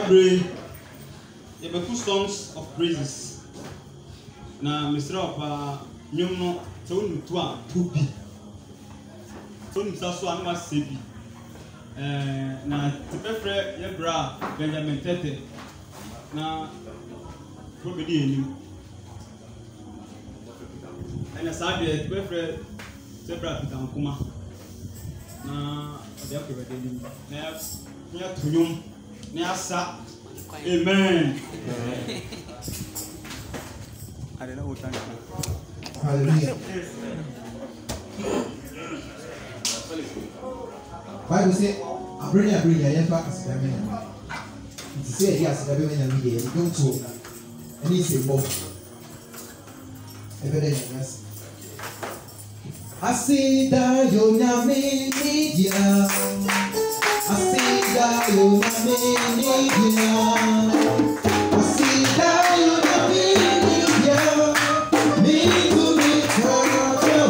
Every two songs of praises. Na Mr. Opa nyumno so nu to a tubi. So nu sa so anwa sebi. Na tepefre ye bra Benjamin Tete. Na probedi enim. Na sabe tepefre sebra Peter Nkuma. Na ode akobede enim. Na ya tunyum na asa. Amen. I don't know what time. Hallelujah. Bible say, I bring you, I never ask them. It says, yes, I don't talk. And he said, Bob. Evidence. I see that you're not media. I see that you're not media. I see that you're not media. Me to me, I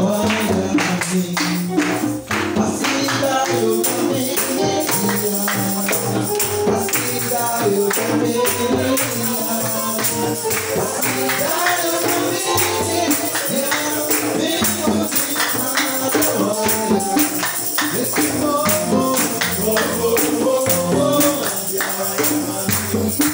see that you're not media. I see that you're not media. I see that you're not media. Me to me, let's go.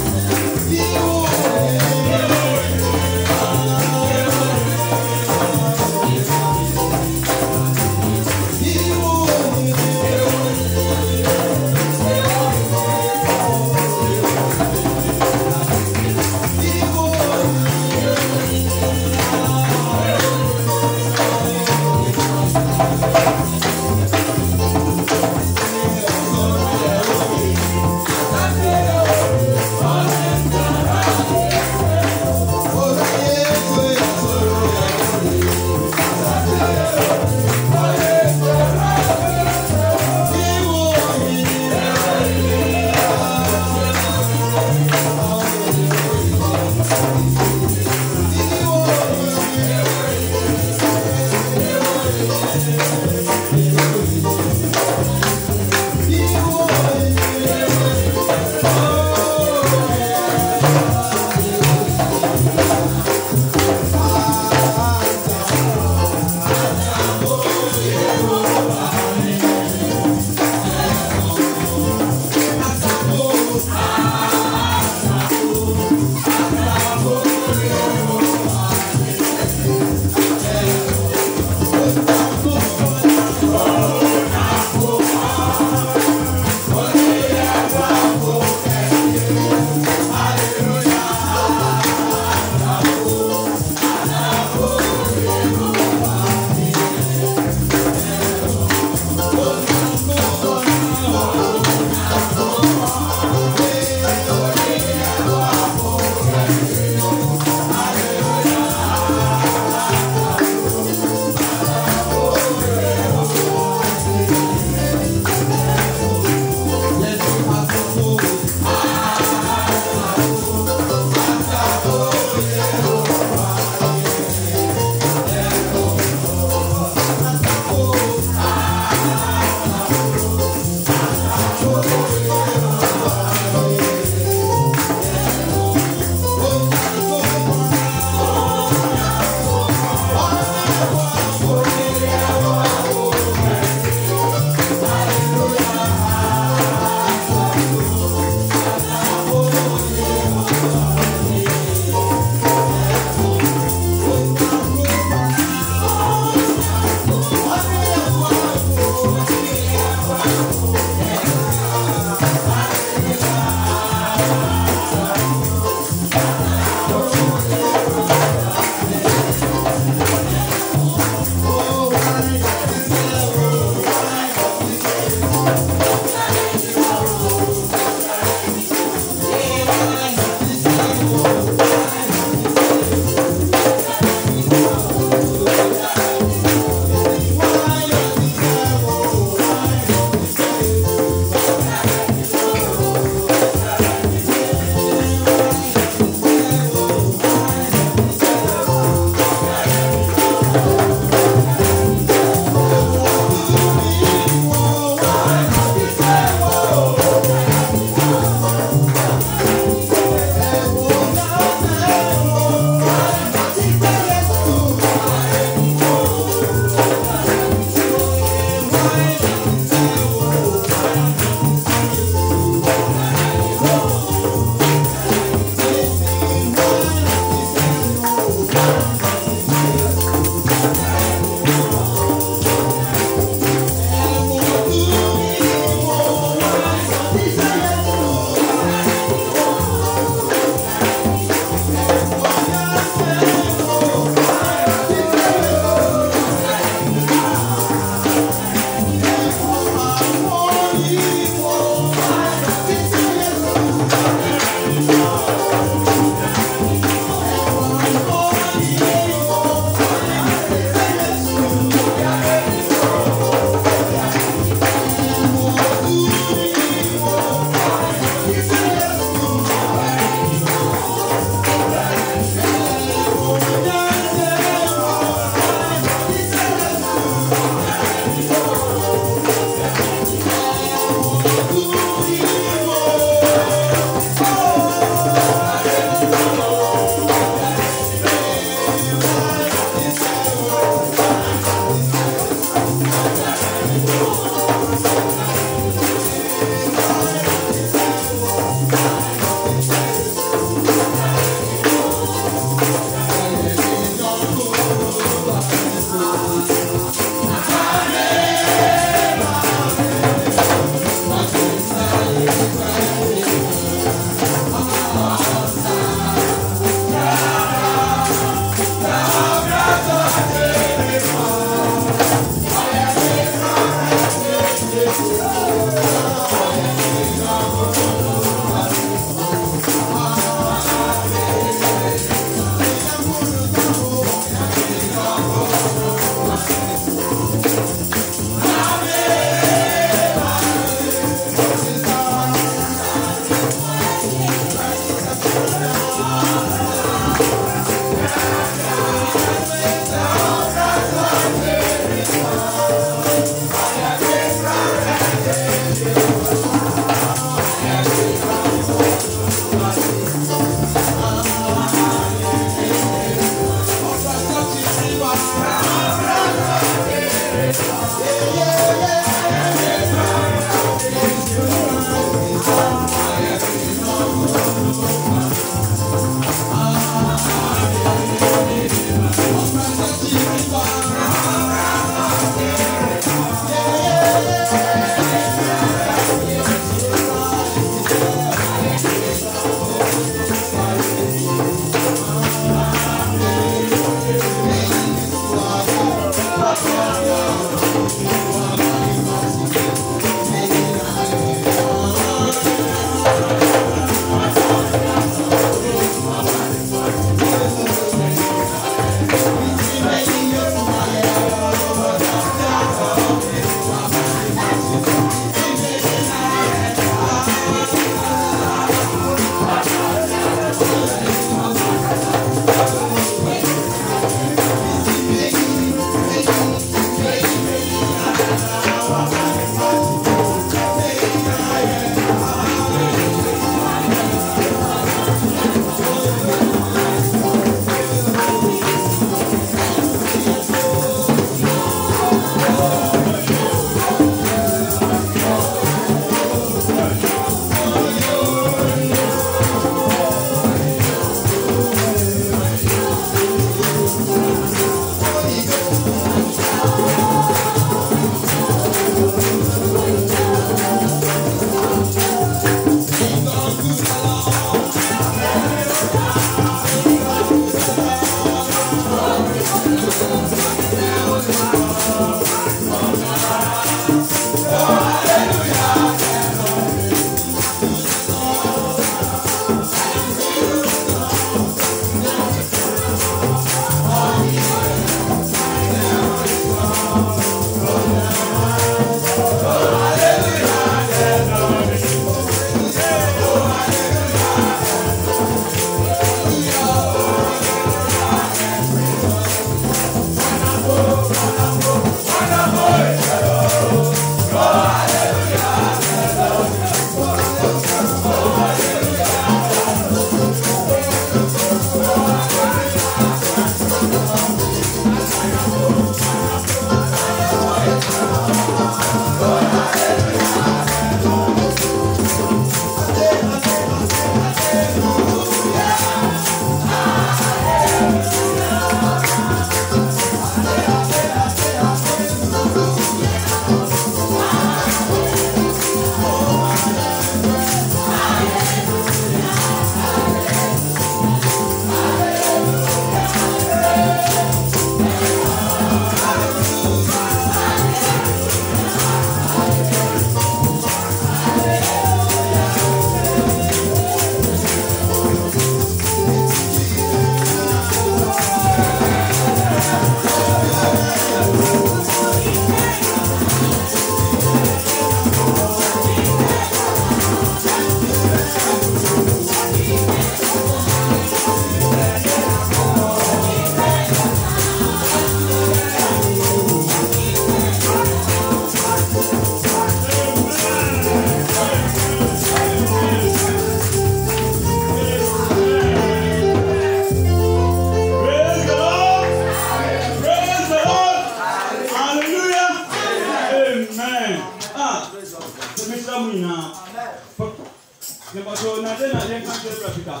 Number two, Nadena, you can't get Africa.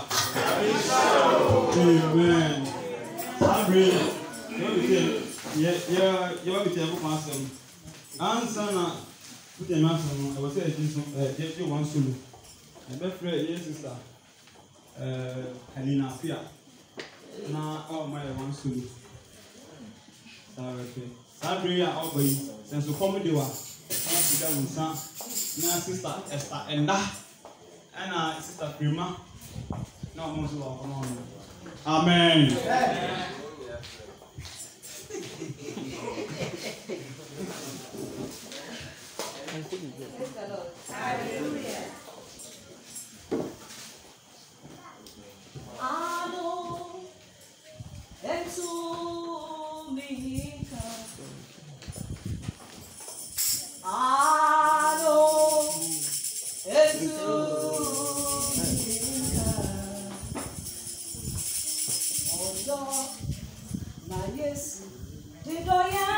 Amen. I'm ready. You want to tell me something? Answer. Put your mouth on. I was saying, you one solo. My best friend, yes, sister. Helena, Fia. Now, oh, my one solo. That prayer out by since the comedy was. Now, sister Esther and that. And sister Prima. No more so. Amen. Hallelujah. Amo etu minika. Amo etu minika. Odo na Yesu didoya.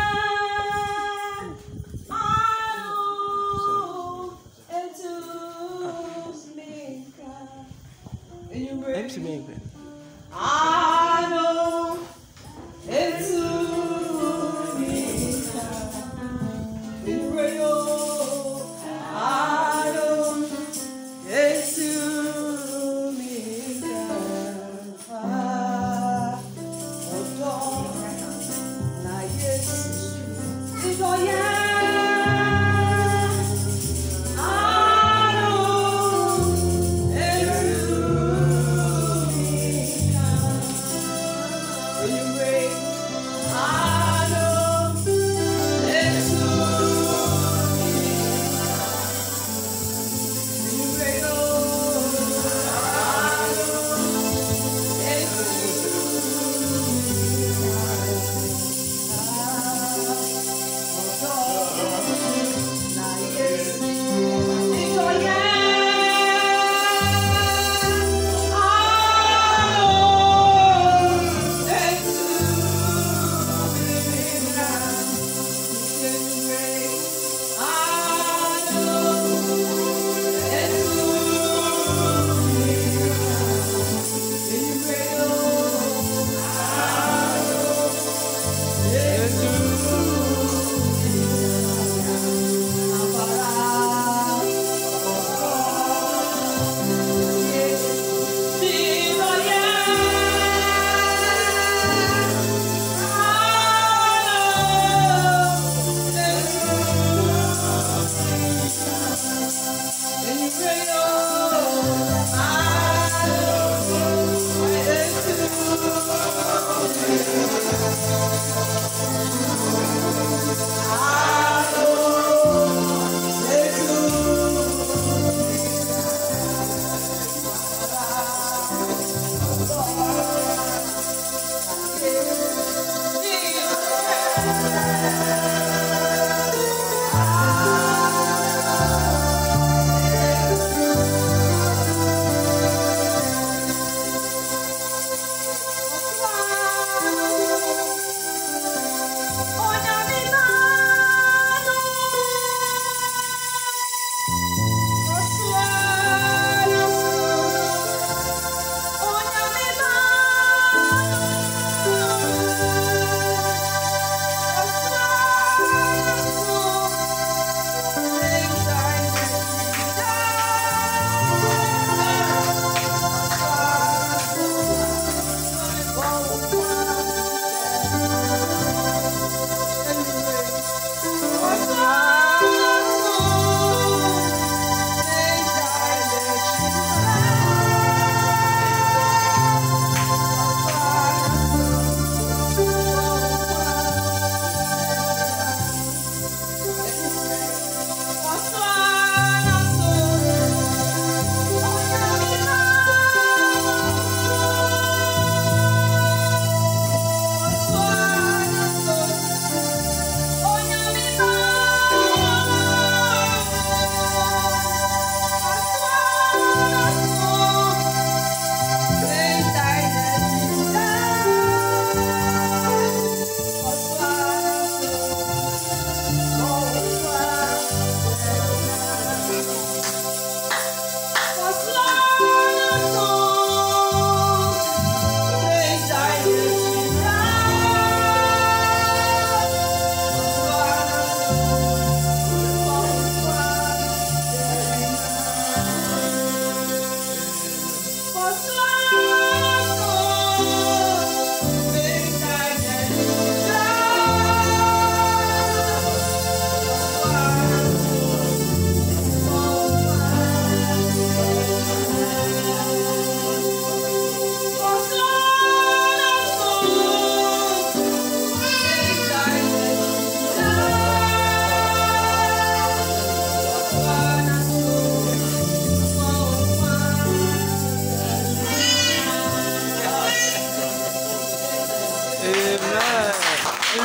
MC Megben. I know it's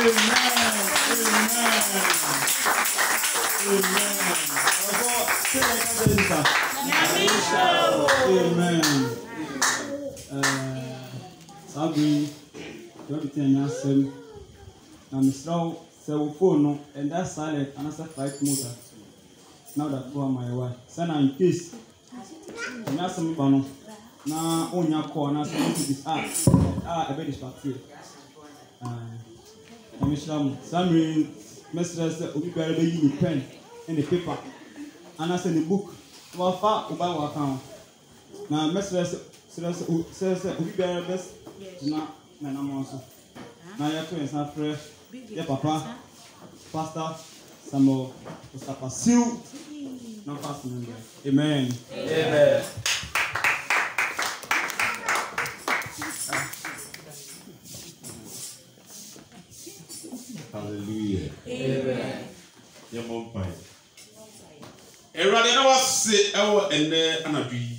Amen. Sabri, don't be telling us. Now, Mr. So phone and that's silent and that's a 5 motor. Now that for my wife. Send in peace. And that's some panel. Now on your corner, so this a bit distracted. Mr. Sammy, Mr. Ubi Barry pen and the paper. And I send the book. Well, far about account. Now, Mr. says Ubi Barry best. Now, I'm also. Now, your friends are fresh. Yeah, Papa, Pastor, Samuel, Mustafa Sil, no fast member. Amen. Amen. Hallelujah. Amen. Your mom pie. Everybody know what say our and there and a bee.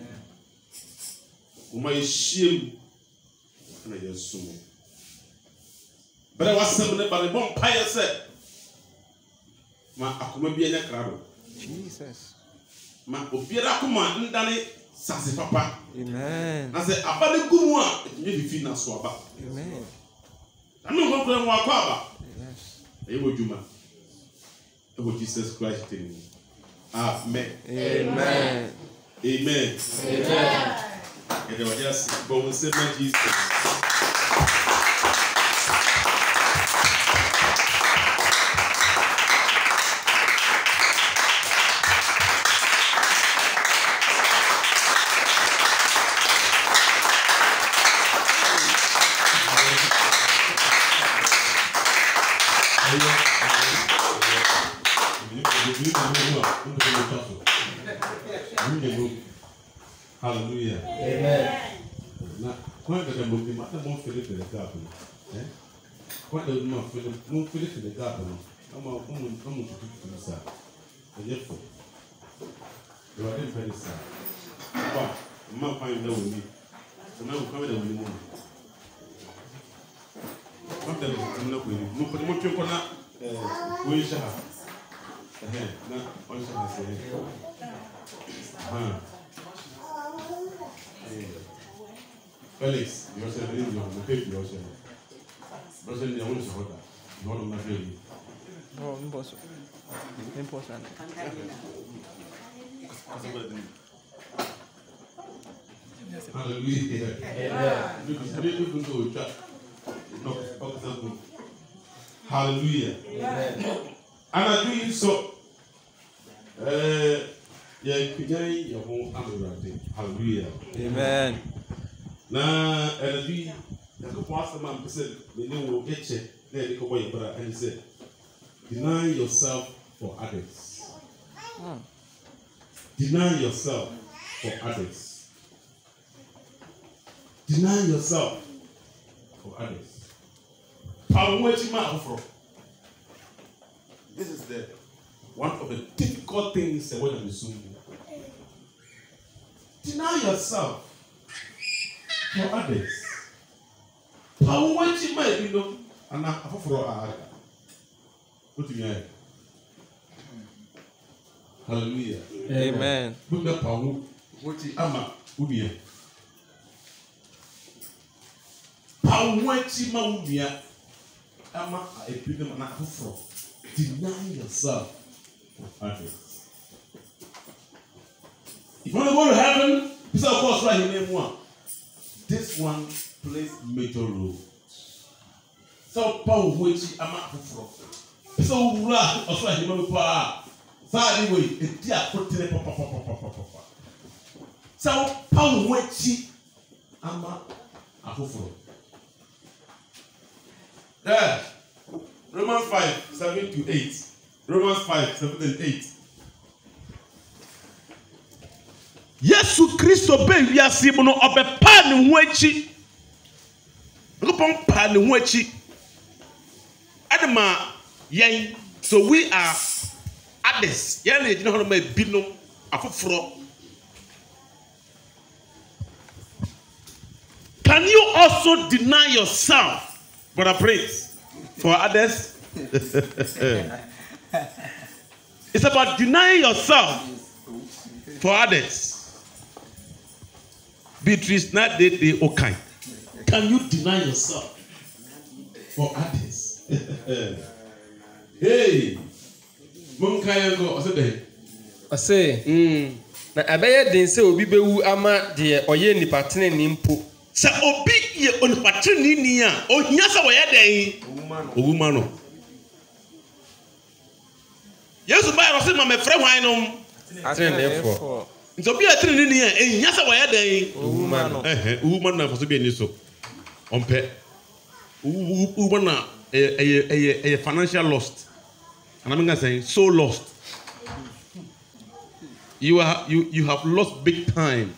My shame and I just so. But I was summoned by the bomb pie said, Ma Akuma be a crowd. Jesus. Ma Obiera Kuma and Danny Sassy Papa. Amen. I said, Abadi Gumwa, you feel not swab. Amen. I know what I'm Wakaba. Yes. It would you, man. It would Jesus Christ in me. Amen. Amen. Amen. Amen. And they were just going to say, my Jesus. Hallelujah. Amen. Now, quite the movie, my mom Philip in the garden. Quite the mom Philip in the garden. I'm a woman coming to do this. And therefore, you are in very sad. But, my find out with me. So now we're coming with you. What the hell is with you? No, but what you're going to we shall have. Now, what shall I say? Felix, you're saying you're the paper, you're saying. But then I want to hold that. You want to not really. No, impossible. Impossible. Hallelujah. Amen. You can do it. No, hallelujah. Amen. And I do you so. Yeah, your home. Hallelujah. Amen. Now, and we the pastor man said, "We will get you." Then you go your brother and he said, "Deny yourself for others. Deny yourself for others. Deny yourself for others." This is the one of the difficult things when I'm assuming. Deny yourself for others. How much you might be know, and I have for our what you mean? Hallelujah. Amen. Put the power, what you ama, Ubia. How much you ma ama a big man for. Deny yourself for others. If you want to go to heaven, this of course right in name one. This one plays major role. So power which I'm out for. So ra also he no pa. So anyway, it dia put it papa. So power which I'm out for. There. Romans 5:7-8. Romans 5:7-8. Yesu Kristo be wiase mu no obepa ne ho achi. Lupon pa ne ho achi. Adama yen so we are others. Yen le gina ho ma binom afoforo. Can you also deny yourself, brother Prince? for others. It's about denying yourself for others. Beatrice, not the okay. Can you deny yourself for others? Hey, Munkayango, I say, na abeye den se obi bewu ama de oye nipa tene ni mpo. Sa obi ye onipa tene ni a, ohia sa wo ye den. Owuma no. Yesu ba ro se ma me frɛ hwan no. Atenefo. Nso bi atene ni a, ehia sa wo ye den. Owuma no. Owuma na faso bi ani so. Ompe. Owuma na a financial lost. And I'm going to say so lost. You have lost big time.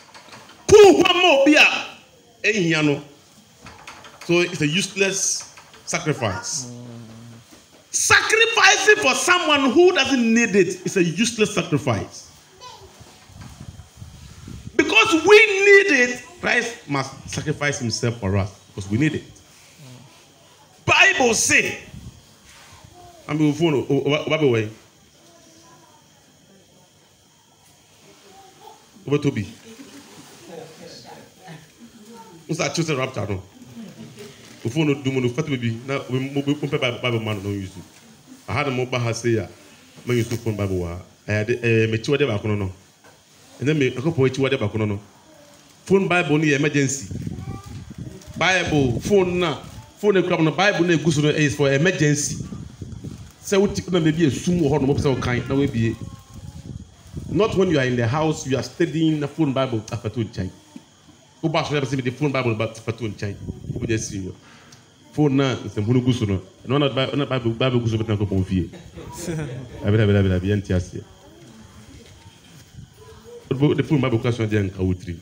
So it's a useless sacrifice. Sacrificing for someone who doesn't need it is a useless sacrifice. Because we need it, Christ must sacrifice himself for us because we need it. Bible say, I'm going to phone over way. Over to be. What's that? Choose a raptor. No. The phone do no fat baby. Now we Bible man don't use it. I had a mobile has say ya. Man use phone Bible. I had me chiwa de back no. And then me I go for chiwa de back no. Phone Bible ni emergency. Bible phone na. Phone the Bible na gusu no is for emergency. Say what na maybe a sumo ho no mo say kan na we be. Not when you are in the house, you are studying the phone Bible after to change. Go back to the phone Bible but after to change. We just see you. Phone na se munu gusu no. No na Bible gusu betan ko bon fie. Abela bien tiasie. The phone Bible question dey nka wutri.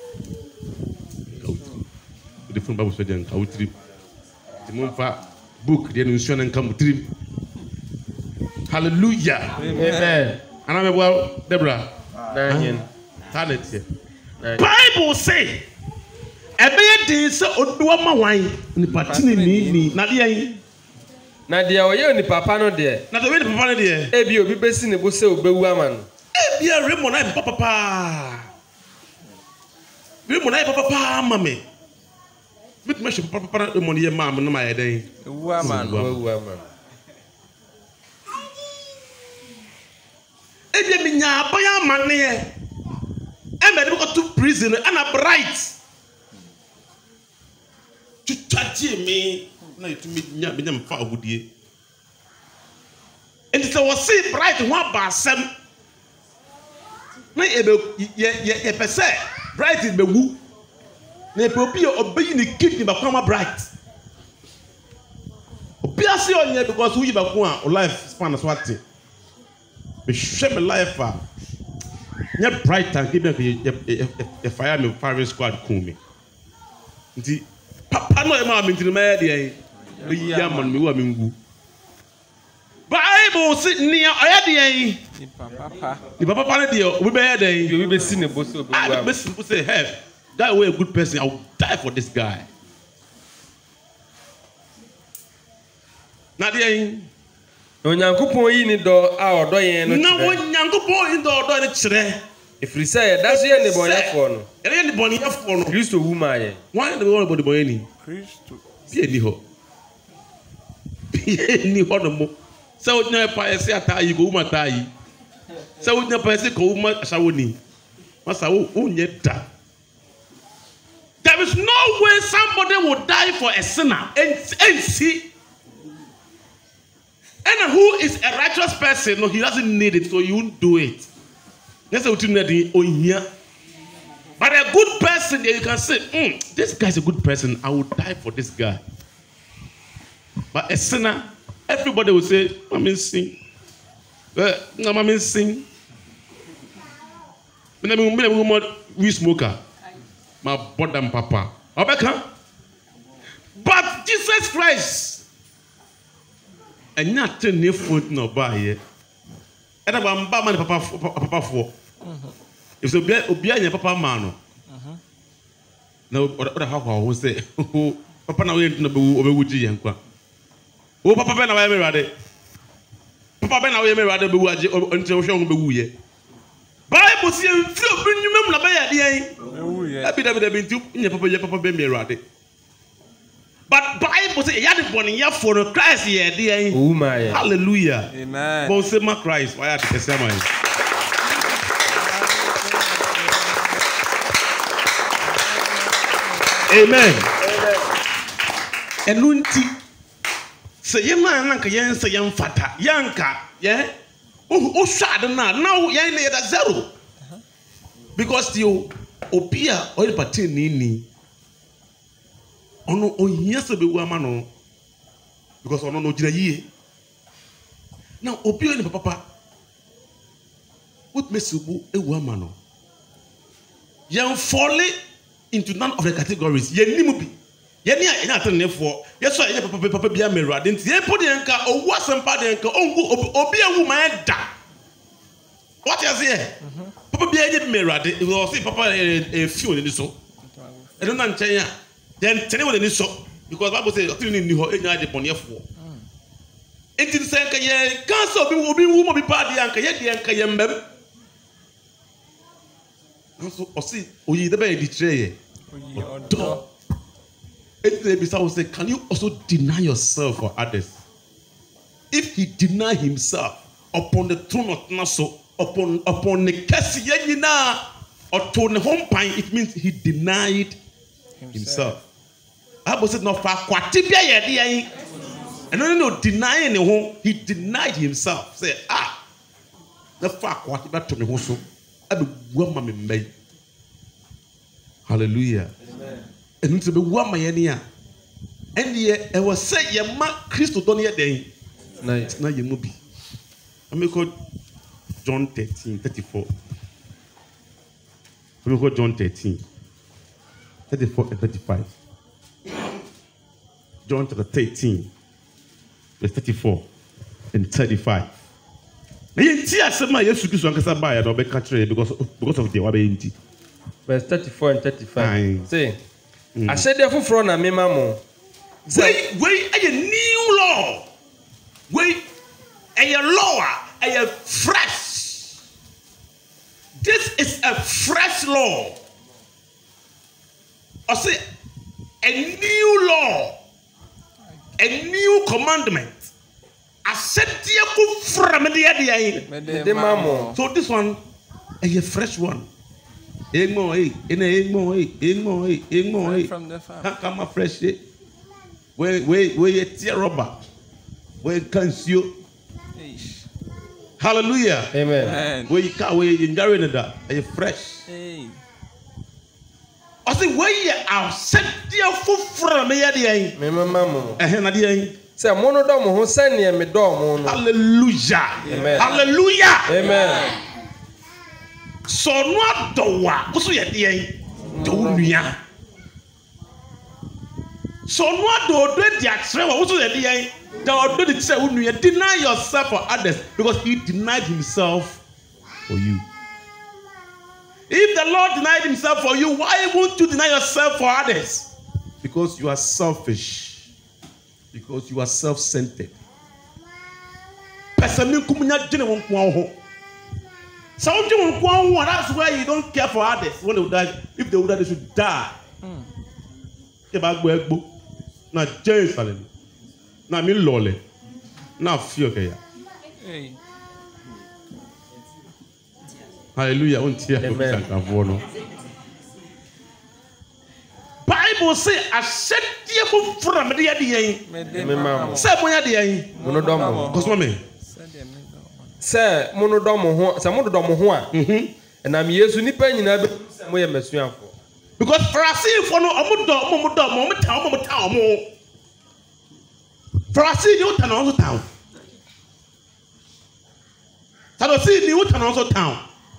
The phone Bible so dey nka wutri. The mon fa book dey no nsuo na nka wutri. Hallelujah. Amen. And I'm well, Deborah. Talent here. Bible say, "Ebe dey say oduwa ma wan ni patini ni na dey na de oye ni papa no de. Na the way the papa no dey. E bi obi besi ne bo se obewu ama no. E bi a remo na papa. Remo na papa mame. Bit me she papa na mo ye ma no ma ye den. Ewu ama no, ewu ama. Ebi mi nya abaya mane ye. E me dey go to prison and a bright. To touch me na you to me nya me nya mfa ahudie. And it was see bright one ba sem. Na e be ye pese bright be wu. Na e be obi obeyi ni kidney ba kwa bright. Obi ase onye because who you ba kwa life span so ate. Me share my life nya bright and give me a fire me firing squad cool me. Nti papa no e ma me ntini ma de yi ya man me wa me ngu. Bible sit near oya de yi. Ni papa no de obi be ya de yi. Obi be si ne bo so obi wa. Be simple say, "Hey, that way a good person, I will die for this guy." Na de yi. Onyankopon yi ni do a odo yen no. Na onyankopon yi do odo ni kire. Efiri say da so ye ne bonyafo no. Ye ne bonyafo no. Kristo wu ma ye. Why the one body boy ni? Kristo. Pie ni ho. Pie ni ho no mo. Se o nya pa ese atayi ko uma tayi. Se o nya pa ese ko uma asawo ni. Masa wo onye da. There is no way somebody will die for a sinner and see. And who is a righteous person? No, he doesn't need it, so you won't do it. That's what you need on here. But a good person, you can say, this guy's a good person. I will die for this guy. But a sinner, everybody will say, "Mami sing." No, Mami sing. We smoker. My brother and papa. But Jesus Christ. And not turn your foot no by ye. And I'm man papa for. If the Obia papa mano. No, what how say, Papa now ain't no Obewood Yankwa. O papa bɛ na wɔyɛ mɛwurade. Papa bɛ na wɔyɛ mɛwurade bɛ wu agye nti wɔhwɛ wɔn bɛ wu yɛ. Bible si nfi obi nnwuma mu na bɛyɛ adeɛ. Dabi nti nyɛ papa yɛ papa bɛ mɛwurade. But Bible say yadi bɔnni yɛ for no Christ yɛ adeɛ. Hallelujah. Amen. Bɔn se ma Christ wɔyɛ ati kɛse ama yi. Amen. Ɛnu nti sɛ yɛn nan nanka yɛn sɛ yɛn fata yɛn ka yɛn o hwɛ ade na now yɛn na yɛ da zero because ti o obi a ɔyɛ pati ni ɔno ohia sɛ bɛ wu ama no because ɔno no gyina yie na obi a ɔyɛ nipa papa wotumi si bu ewu ama no yɛn fɔle into none of the categories yɛn nimu bi. Yɛni a yɛn atennefoɔ yɛsɔ a yɛn papa bi amɛwura de nti yɛn po deɛ nka owu asɛmpa deɛ nka ongu obi ewu ma yɛ da wɔte aseɛ papa bi yɛ mɛwura de ɔsi papa efi wɔ n'ani so ɛno na nkyɛn a yɛn tɛnɛ wɔ n'ani so because Bible say ɔtiri ni hɔ enya de bɔnɛfoɔ eti sɛ nka yɛ kansa obi wu ma bi pa deɛ nka yɛ deɛ nka yɛ mbɛm nso ɔsi oyi dɛbɛ yɛ di kyerɛ yɛ ɔdɔ. It will say, can you also deny yourself for others? If he deny himself upon the throne of Naso, upon the Kessiyana or to the home pine, it means he denied himself. I was said, no, for Quatibia, and no denying the home, he denied himself. Say, the fact what about to me also, I be woman made. Hallelujah. And to be one my enia. And yet, I was say, ye ma Christo don't yet day. Night, now you movie. I may call John 13:34. I may call John 13:34 and 35. John chapter 13, verse 34 and 35. And you see, I said, my yes, you can buy it or be country because of the Wabe. Verse 34 and 35. Say. I said, therefore, na me mamo. Wait, a new law. Wait, a law, a fresh. This is a fresh law. I say, a new law, a new commandment. I said, from the mamo. So this one, a fresh one. From the farm. Come fresh. Where you tear rubber. Where it comes you. Hallelujah. Amen. Where you can't where you enjoy that. Are you fresh? I say where you are set there for from me. Say mono dom ho send me dom. Hallelujah. Amen. Hallelujah. Amen. So no dowa so ye dey do nua so no do dia kire wo so ye dey da do the say nua deny yourself for others because he denied himself for you. If the Lord denied himself for you, why won't you deny yourself for others? Because you are selfish, because you are self-centered. Person kumunya jene won kwa ho. That's why you don't care for others. When they die, if they would die, they should die. Now, Jerusalem. Now, me lole. Now, fear. Hallelujah. Bible say, I said, dear, from the end. Say, when you're the end. Because, mommy. Say mono dom ho say mono dom ho a na me Yesu nipa nyina be mo ye masuafo because Pharisee for no omo town Pharisee ni utan also town Sadducee ni utan also town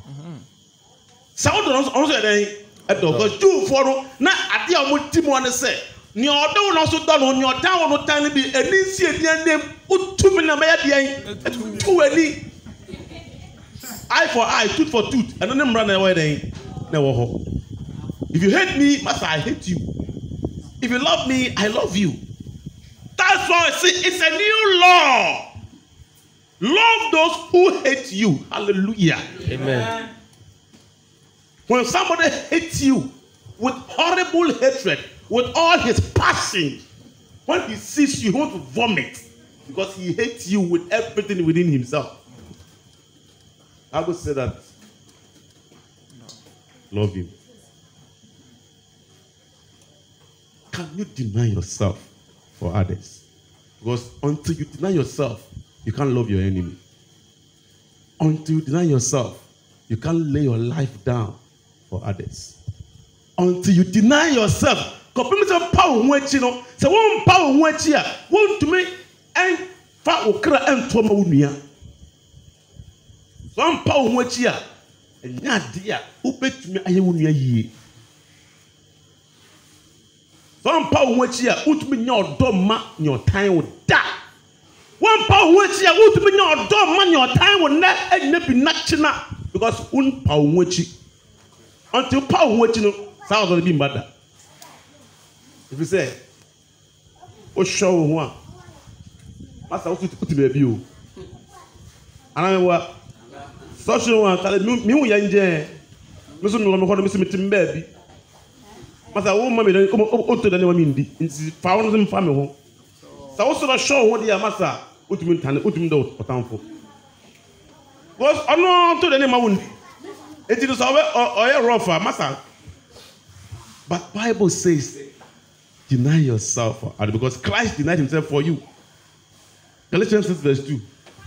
Saudi also dey because Jew for no na ade a mo timo ne say ni odo no so do no ni odan no tan bi eni si eni anem utumi na me ya de tu ani eye for eye, tooth for tooth. And then run away then. If you hate me, master, I hate you. If you love me, I love you. That's why I say it's a new law. Love those who hate you. Hallelujah. Amen. When somebody hates you with horrible hatred, with all his passion, when he sees you, he wants to vomit because he hates you with everything within himself. I would say that. Love him. Can you deny yourself for others? Because until you deny yourself, you can't love your enemy. Until you deny yourself, you can't lay your life down for others. Until you deny yourself, because some power which you know, so one power which here, want to make and fat will cry and to my some power which here, and not dear, who bet me I won't ye. Some power which here, put me your doma, your time would die. One power which here, put me your doma, your time would not and be natural because one power which until power which you know, sounds going to be better. If you say, oh, show one, Master, also to put me a view. And I was social one, tell me, young Jay, Mr. Mr. Baby. Master, oh, mammy, don't come out to the name in found them family. So also the show what the master, put me in, put him down for town for. Was unknown to the name of Wundi. It is our or rougher, master. But Bible says, deny yourself because Christ denied himself for you. Galatians 6 verse 2.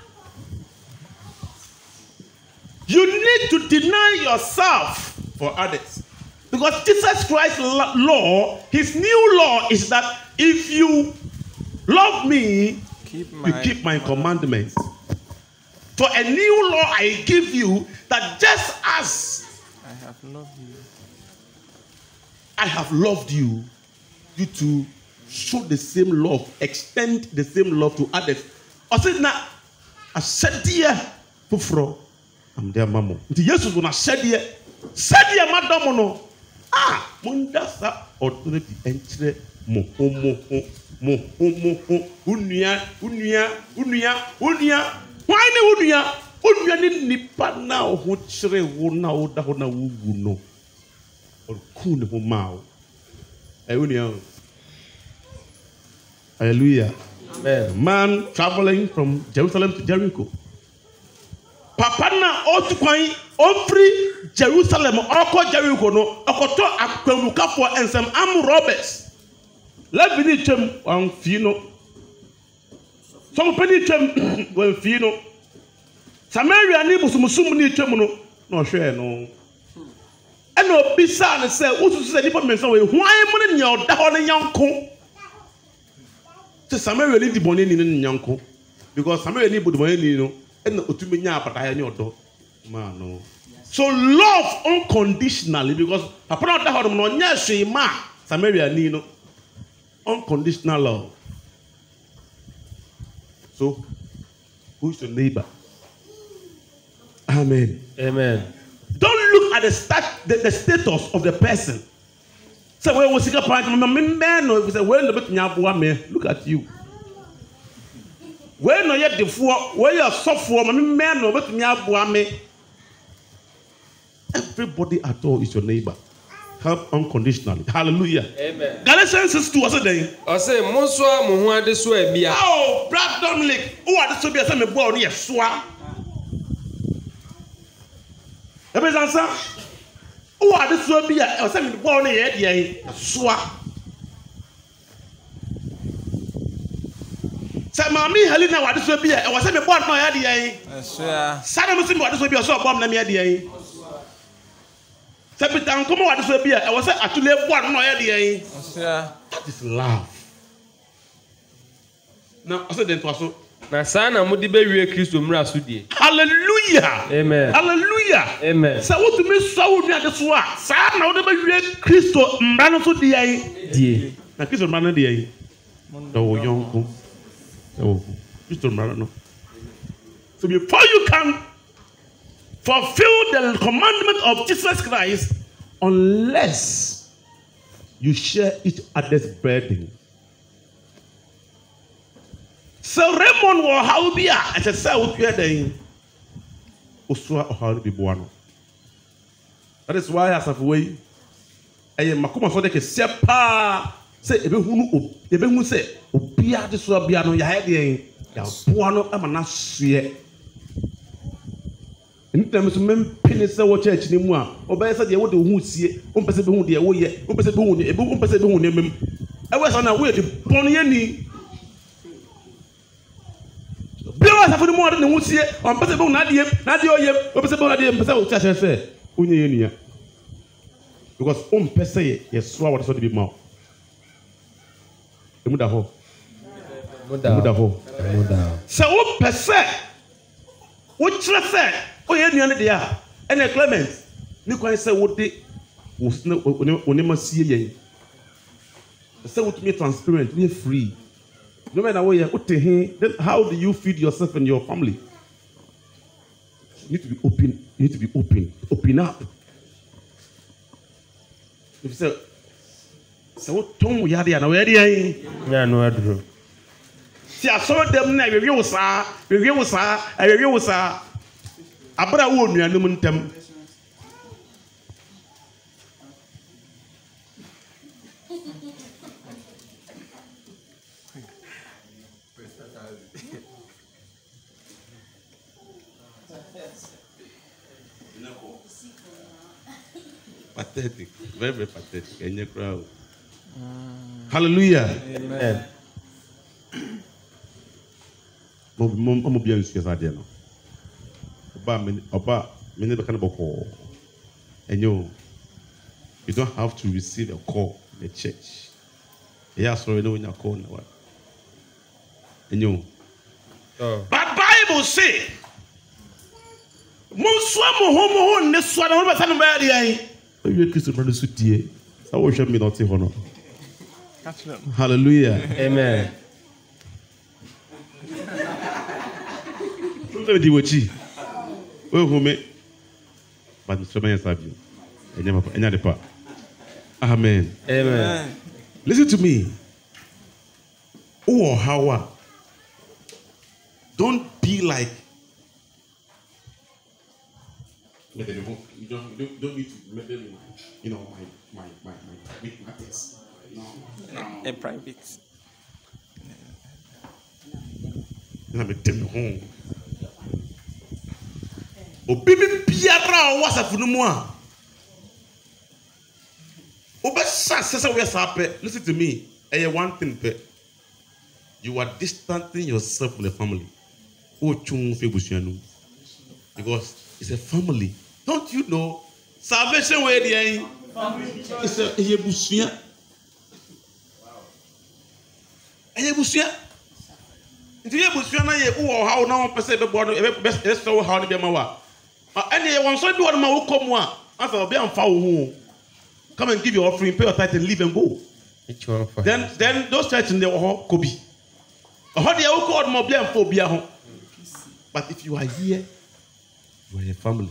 You need to deny yourself for others. Because Jesus Christ's law, his new law is that if you love me, you keep my commandments. For a new law I give you that just as I have loved you, you to show the same love, extend the same love to others. I said, now, I said, dear, Pufro, I'm there, Mamma. Jesus when I said, dear, Madam, Mundasa, authority, entre, unia. Why no, unia ni nipa na ho chere wo na wo da ho na wo gu no. Or kun ho ma wo. Unia. Hallelujah. Amen. Man traveling from Jerusalem to Jericho. Papa na otukwan ofri Jerusalem oko Jericho no okoto akwamukafo ensem am robbers. Let me chem wan fi no. Some penny chem wan fi no. Samaria ni busumsum ni chem no no hwe no. And obisa na say ususu say nipa mensa we hwan mo ne nya oda ho ne yanko. So Samaria ni dibone ni ne nyanko because Samaria ni dibone ni no and otumi nya apata ya odo man no. So love unconditionally because papa na da ho no nya hwe ma Samaria ni no unconditional love. So who is your neighbor? Amen. Amen. Don't look at the status of the person. So where was it? Man, no, say well, look at you. Where no yet the four, where you are soft for man, no, but me. Everybody at all is your neighbor. Help unconditionally. Hallelujah. Amen. Galatians 6:2 what's the I say, Monswa Muhua de Swabia. Oh, Brad Dominic, who are the Sobia Sam born here? Swa. Ebesansa, who are the Sobia or Sam born here? Swa. Samami Helena, what is Sobia? Or Sam born my idea. Sada Muslim, what is Sobia? So bomb them idea. Sepitan, come on, what is Sobia? I was actually born my idea. That is love. Now, I said that was so. Na sana mudi be wie Kristo mra so die. Hallelujah. Amen. Hallelujah. Amen. Sa wo tumi so wo nua de so a sa na wo de be wie Kristo mra no so die. Na Kristo mra no die. Da wo yonko. Da wo Kristo mra no. So before you can fulfill the commandment of Jesus Christ, unless you share each other's burden. So Raymond wɔ ɔhaw bi a ɛsɛ sɛ wotua dɛn osoa ɔhaw no bi boa no. That is why asafo yi ɛyɛ makoma so de kɛseɛ paa sɛ ebehu sɛ obiara de soa bia no yɛayɛ deɛ yɛaboa no ama n'asoɛ. Ntam so mempene sɛ wɔ church ne mu a ɔbɛyɛ sɛ deɛ wode wo ho sie wompɛ sɛ bɛhu deɛ woyɛ wompɛ sɛ bɛhu nneɛmam ɛwɔ sɛ na woyɛ de bɔn yɛni biara asafo no mu ɔde ne ho sie ɔmpɛ sɛ bɛhu n'adeɛ ɔyɛ wompɛ sɛ bɛhu n'adeɛ mpɛ sɛ wote ahyɛ sɛ wonyɛ yɛ nua because wompɛ sɛ yɛsoa wɔde sɛ de bi ma wo ɛmu da hɔ sɛ wopɛ sɛ wokyerɛ sɛ woyɛ nua no deɛ a ɛnɛ Clement ne kwan sɛ wode wo nneɛma sie yɛn sɛ wotumi transparent woyɛ free no matter what woyɛ wote he then how do you feed yourself and your family? You need to be open up. If you say wotɔn wo yadeɛ na woyɛ deɛ si asɔre dɛm na ɛwɛwie wo saa abere a wo nuanom ntam pathetic, very, very pathetic. And you crowd. Hallelujah. Amen. I'm be honest with you. Oba, me never can call. And you don't have to receive a call in the church. Yeah, sorry, no, when you call no. And you. But Bible say, Monswa mo ne swa na ba sanu ba dia. You Christ brother sutie. I worship me not honor. Hallelujah. Amen. Don't be watching. Oh, home. But Mr. Man serve you. Enya de pa. Amen. Amen. Listen to me. Oh, how? Don't be like. You don't need to make them, you know, my weakness. No. In private. I'm a damn home. Oh, baby, Piara, what's up for no more? Oh, but listen to me. I one thing, you are distancing yourself from the family. Oh, because it's a family. Don't you know? Salvation where they are. It's a bushia. A bushia. Into your bushia, how now perceive the body, best so how to be mawa. And one so do what my will come one. After I'll be on foul. Come and give your offering, pay your tithe, and leave and go. Then those churches in the hall could be. How do you call more blame for be home? But if you are here, you are a family.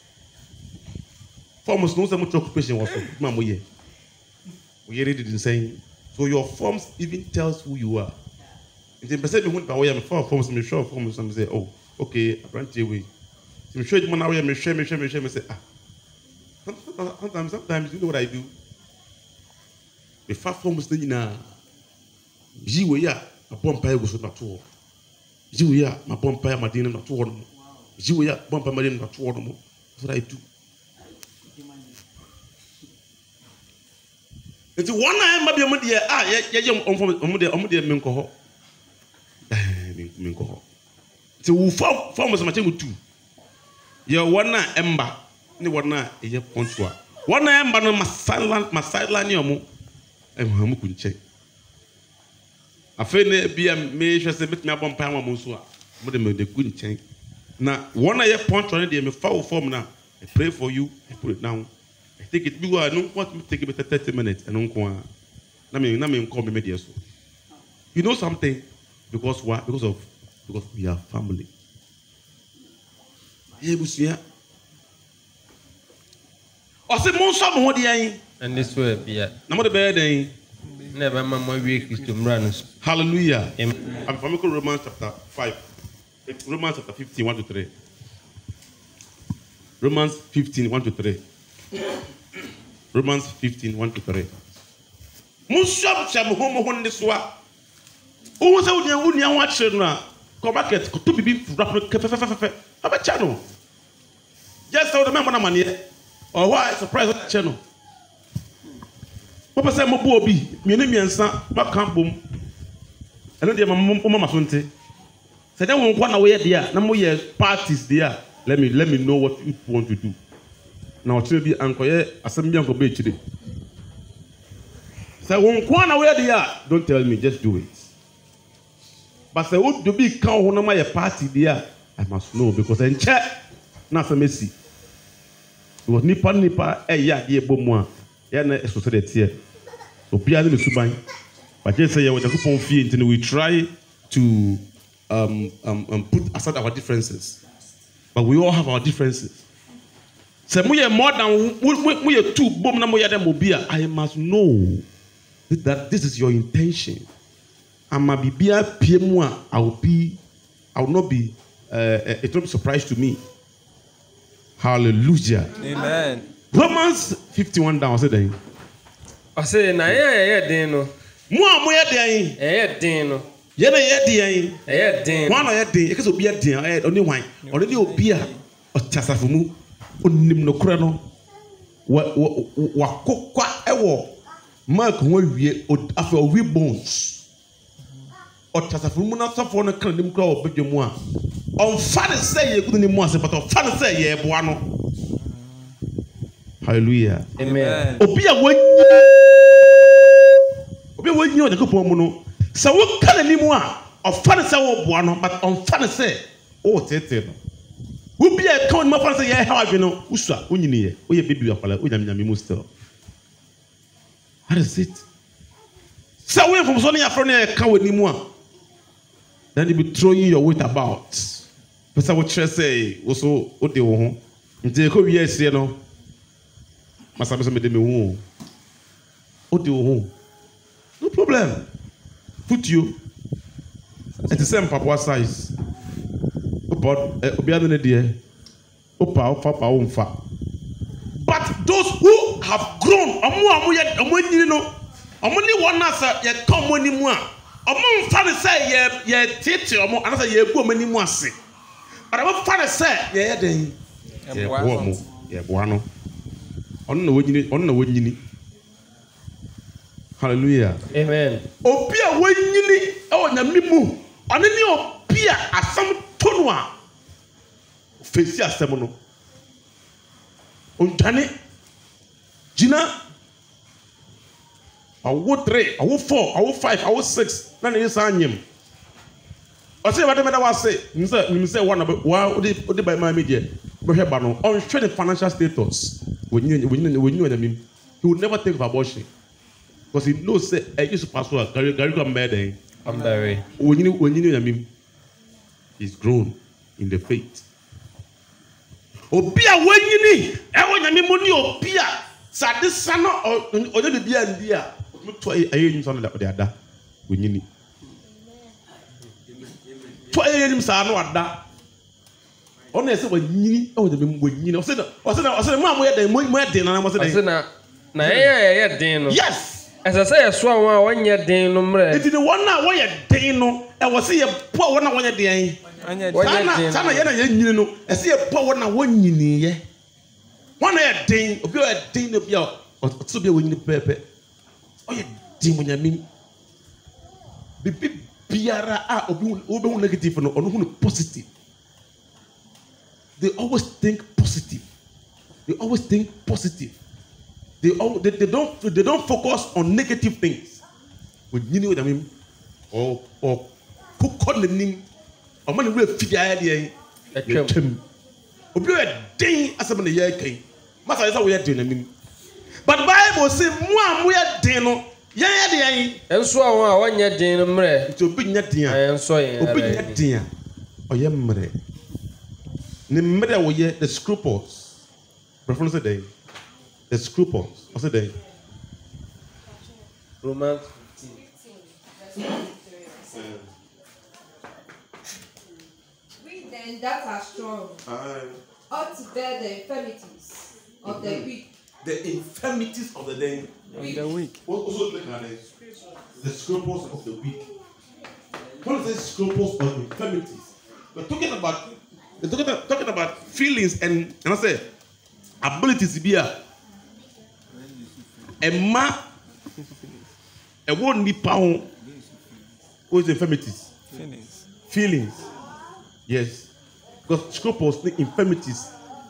Forms no so much occupation was we already didn't say. So your forms even tells who you are. If they perceive me when I am forms, me show forms and say, oh, okay, I branch away. So show you man away, me share, say, ah. Sometimes you know what I do. The far forms the na. You ya a bumpire was not to all. You ya my bumpire Madina not to all. You ya bumpire Madina not to all. That's what I do. It's one I am maybe minko. It's a form was much two. You're one ember, ni one a year pontua. One ember no my sideline yomu, and Hamuku check. I feel be a major say bit me up on Pama Musua, but they couldn't change. Now, one year punch on it, me foul form now. I pray for you, I put it down. I take it, I don't want to take it 30 minutes and don't call me media. You know something? Because what? Because we are family. Hey, Busia. I said, Monsa, what do you? And this way be at. No more the bed, Never mamma week to runs. Hallelujah. I'm from Romans chapter 5. Romans chapter 15, 1 to 3. Romans 15, 1 to 3. Romans 15, 1 to 3. Musab homo on this one. Who was out there? Unia watching come back at to be a channel. Just tell the member of money. Or why surprise channel? Papa say mo bobi, me ne miensa, ma kan bom. Eno de mama sonte. Say that one na we there, na mo ye parties there. Let me know what you want to do. Now tell be ankoye asem bi anko be chire. Say one na we there, don't tell me, just do it. But say what do be kan ho na ma ye party there, I must know because en che na say mesi. Because nipa ya de bomu a ya na society here. So Pia the Subai. But just say what until we try to put aside our differences. But we all have our differences. Say we are more than we are two bomb na moya dem obia. I must know that this is your intention. Ama bibia piemu a I will not be it will be surprise to me. Hallelujah. Amen. Romans 51 down say that. I say na ye den no. Mo amoye den. Den no. Ye na ye den. Den. One ye den. E ke so bia den. Oni wan. Already obi a otasafo mu onim no kura no. Wa kokwa ewo. Mark ho wie afa owi bones. Otasafo mu na safo no kan nim kura obedwemu a. On fa say ye kunu ni mu ase but on fa say ye boa no. Hallelujah. Amen. Obi a wonyi o de kopon mu no. Se wo kan ni mu a, ofa ne se wo boa no, but on fa ne se o tete no. Wo bi a kan ma fa ne se ye ha adwe no, usua onyini ye. O ye baby akwala, o nyam mu still. What is it? Se wo from so ne afro ne kan wani mu a. Then you be throwing your weight about. Pesa wo chere say wo so o de wo ho. Nti ko wi asie no. Masabe so me de me hu. O de wo ho. No problem. Put you at the same papa size. But obiano there. But those who have grown, omuni one asa ye come woni mu a. Omo mfa ne say ye tete omo anasa ye gu omani mu ase. But omo mfa ne say ye den. Ye bo mo, ye bo ano. Ono na wonyini. Hallelujah. Amen. Obi a wanyini e wonyame mu. Ono ne obi a asam tonu a ofesi asem no. Ontane Gina awo 3, awo 4, awo 5, awo 6 na ne sa anyem. O say wade meda wa say, nimse one wa odi by my media. Bo hwe ba no, on hwe the financial status. Wonyini wonyamim. He would never think of abortion. Because he knows say I used to pass over Gary come murder. I'm very. Wonyini he's grown in the faith. Obi a wanyini e wonyame mo ni obi a sadisa no onye de bia ndi a to ayenyim so no de ada wanyini to ayenyim sa no ada ono ese wanyini e wonyame mo wanyini o se mo amoye den mo den na mo se den na ye den no. Yes. Esa say so a wonye den no mre. It is the one na wo ye den no e wo se ye po wo na wonye den. Sana ye na ye nyini no e se ye po wo na wonyini ye. One na ye den obi o ye den no bia o so bia wonyini pepe. O ye den mo nyame. Bibi biara a obi hu negative no ono hu positive. They always think positive. They always think positive. They don't focus on negative things. When you know what I mean, or cook on the ning, or money will feed the idea. Obi a day as a year came. Master is how we are doing. I mean, but Bible say more we are doing no. Yeah. And so I want your din mre. To be net dear. I am so Obi net dear. Or yemre. Ne mre wo ye the scruples. Reference day. The scruples. What's the day? Romans We then that are strong ought to bear the infirmities of the weak. The infirmities of the day. On the week. Also look at it. The scruples of the weak. What is the scruples of infirmities? We're talking about feelings and I say abilities to be a man. A won't be pound. What is infirmities? Feelings. Yes. Because scruples, the infirmities.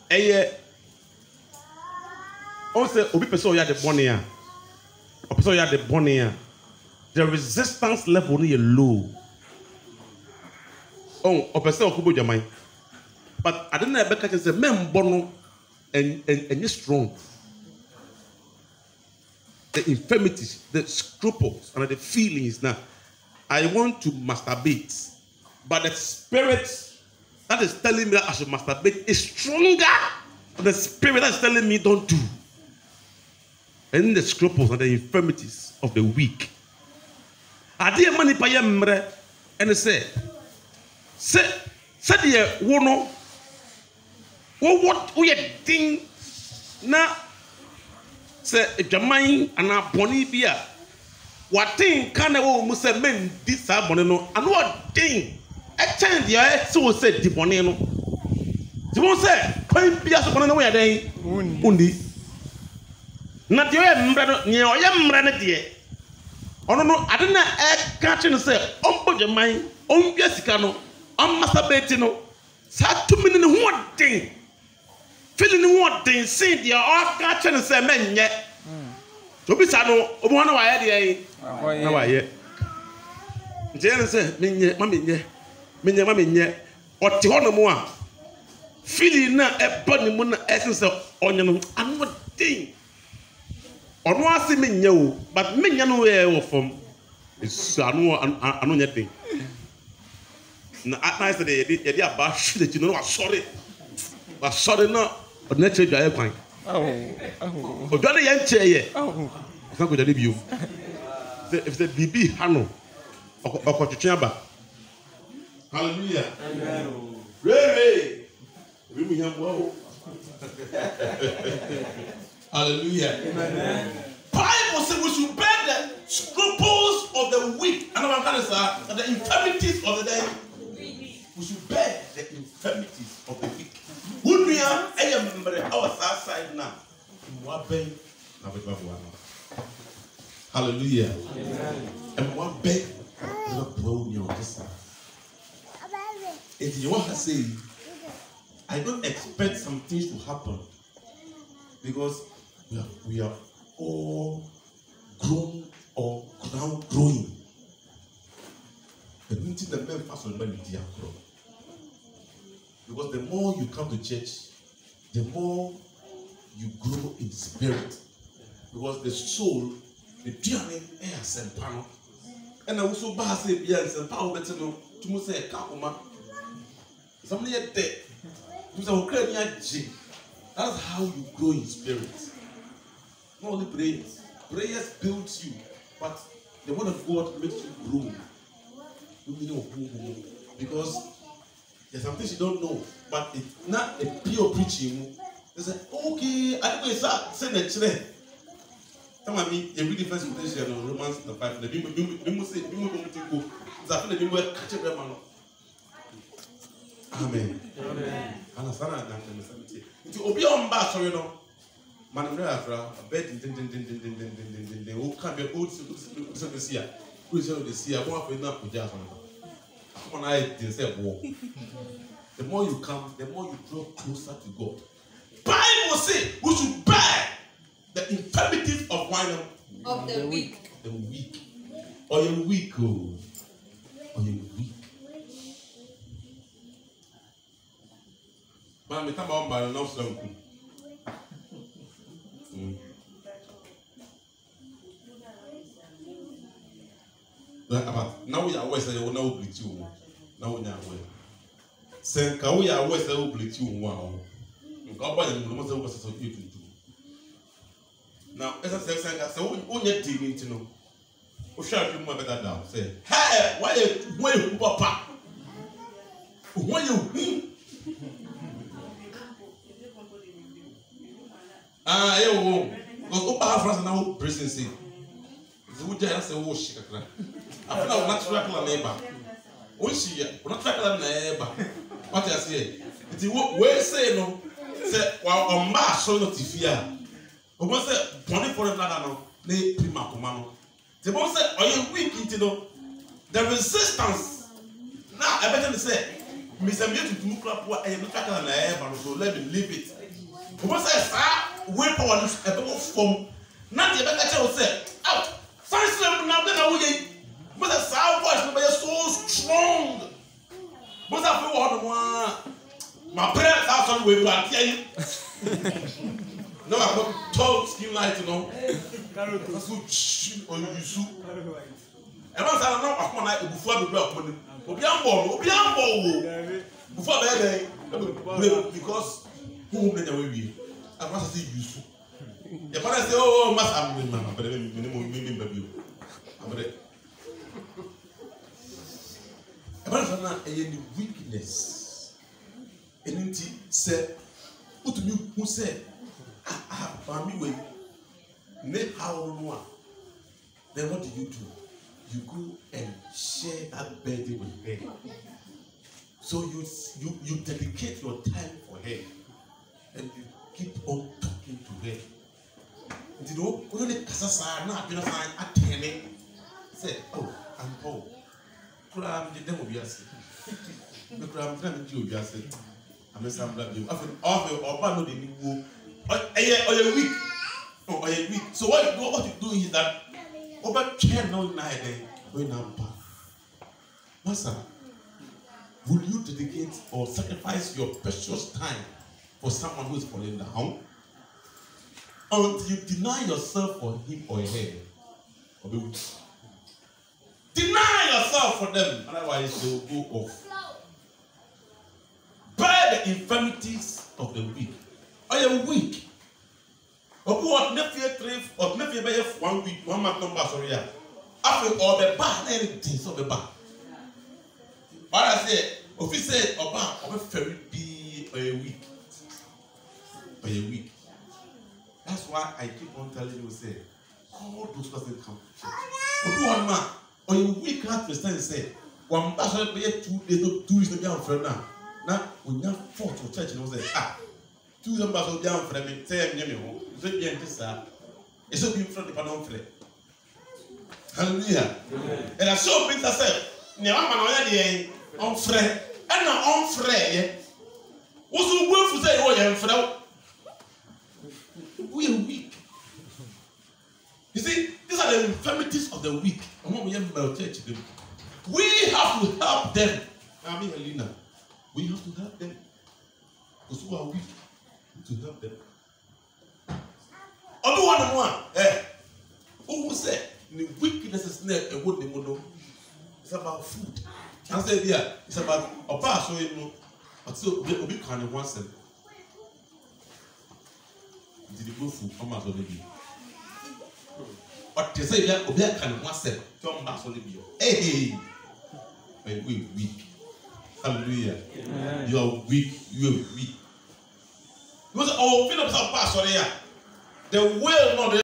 Also, obi person ya the bonnia. A person ya the bonnia. The resistance level is low. Oh, a person who your mind. But I don't know about say men born and you strong. The infirmities, the scruples, and the feelings. Now, I want to masturbate, but the spirit that is telling me that I should masturbate is stronger than the spirit that is telling me don't do. And the scruples and the infirmities of the weak. I did money by a and say the wono what we think now say Jamaican and a bonny beer. What thing can I say men this abonino and what thing a change the eye so said the bonino. You won't say, quite be as upon the way a day, Undi. Not your brother near your brother dear. Oh no, I didn't catch and say, put your mind, Jessicano, masturbating. Sat 2 minutes one thing. Feeling one thing, saying the all catch and say, men yet. To be sano, one of my idea. How are you? Jen said, Mammy, or Tiono. Feeling a bunny moon essence of onion and what thing. Or no, I see me, but me, no from it's another thing. At night, they are bash that you know, I'm sorry. But sorry, no, but nature, I find. Oh, Johnny Yanche, oh, it's not good to leave you. If the BB Hano or Cochamba. Hallelujah. Really? Hallelujah. Bible says we should bear the scruples of the weak. And I'm going to say the infirmities of the day. We should bear the infirmities of the weak. Would we have a member of our side now? Hallelujah. And one beg not blow me on this side. If you want to say, I don't expect some things to happen because we are all grown or now growing. The meeting the men fast on men grow. Because the more you come to church, the more you grow in spirit. Because the soul, the journey is a panel. And I also pass it yes and power better no to say a kakuma. Somebody at dead. That's how you grow in spirit. Not only prayers. Prayers builds you, but the word of God makes you grow. Because there's some things you don't know, but it's not a pure preaching. They say, okay, I don't know, send a chile. Tell me, you read the first quotation of Romans 5. The Bible says, Amen. Amen. And I started to to obey on back, you know. Man, I'm a bed in who can't be old to see ya. Who is going to see ya? One for enough with Jason. Come on, I didn't say war. The more you come, the more you draw closer to God. Bible says we should bear the infirmities of one of the weak. The weak. Or you're weak, oh. Or you're weak. Man, we talk about my love song. Now we are aware that you will not bleed you. Now we are aware. Say, can we are aware that you will bleed you? Wow. God, by the most of us, you do. Now, as I said, I said, only dealing to know. O share you more better down. Say, hey, why you papa? Why you? Yo, because Opa France now prison say. The wood giant say, oh, shit. I feel like natural neighbor. Oh, she, natural neighbor. What I say? It's where say no. Say, while on my show not if you are. But once say, 24 no, they prima command. The boss said, are you weak into the resistance? Now, I better say, Miss Amelia to move up what I am not talking about, so let me leave it. The boss says, where power is a bit from. Not the better say, out. First, now then I will. But the sound voice is so strong. But I feel one. My parents are some way to tell you. No, I'm not told skin light, you know. That's what or you soup. And once I know, I'm not before the block. Before that day, because who made the way? I must say you soup. The father say, oh, must have been mamma, but maybe about a weakness. And he said, what to me who said, me way. Then what do? You go and share that burden with her. So you dedicate your time for her, and you keep on talking to her. You know, when the Kasasa now been attending, say, oh, I'm Paul. Cram the demo be asking. The cram trying to be asking. I'm a sample of you. Often, or one of the new. Or you're weak. Or you're weak. So what you do is that over 10 no night when I'm back. Master, will you dedicate or sacrifice your precious time for someone who is falling down? Until you deny yourself for him or her. Deny yourself for them, otherwise they will go off. Bear the infirmities of the weak. Are you weak? Or what? Never 3 or never 1 week, 1 month number. Sorry, after all the bad anything so the bad. What I say, if you say about a very be a week, or a week. That's why I keep on telling you, say, all those doesn't come. But one man, or you weak heart to stand and say, one pastor pay 2 days, 2 weeks to be on friend now. Now, when you have fought for church, you say, 2 days to be on friend, say, I'm your home. It's a bien this, it's a bien friend, the pardon friend. Hallelujah. And I saw Peter said, never man on friend, and not on friend. What's the word for say, oh, you're friend? We are weak. You see, these are the infirmities of the weak. We have to help them. I mean, Helena, we have to help them. Because who are weak? We need to help them. Who said the wickedness is not a good thing? It's about food. I said, yeah, it's about a bar, so you know, but so we can't want them. Did you go food? Come out of the video. But to say that Obia can once say, come back on the video. Hey, but we weak. Hallelujah. Amen. You are weak. You are weak. Because our Phillips are passed on here. The will not.